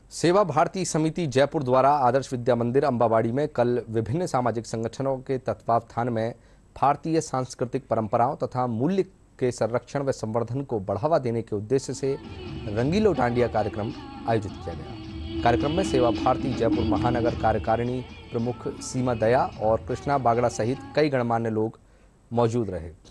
सेवा भारती समिति जयपुर द्वारा आदर्श विद्या मंदिर अम्बावाड़ी में कल विभिन्न सामाजिक संगठनों के तत्वावधान में भारतीय सांस्कृतिक परंपराओं तथा मूल्य के संरक्षण व संवर्धन को बढ़ावा देने के उद्देश्य से रंगीलो डांडिया कार्यक्रम आयोजित किया गया। कार्यक्रम में सेवा भारती जयपुर महानगर कार्यकारिणी प्रमुख सीमा दया और कृष्णा बागड़ा सहित कई गणमान्य लोग मौजूद रहे।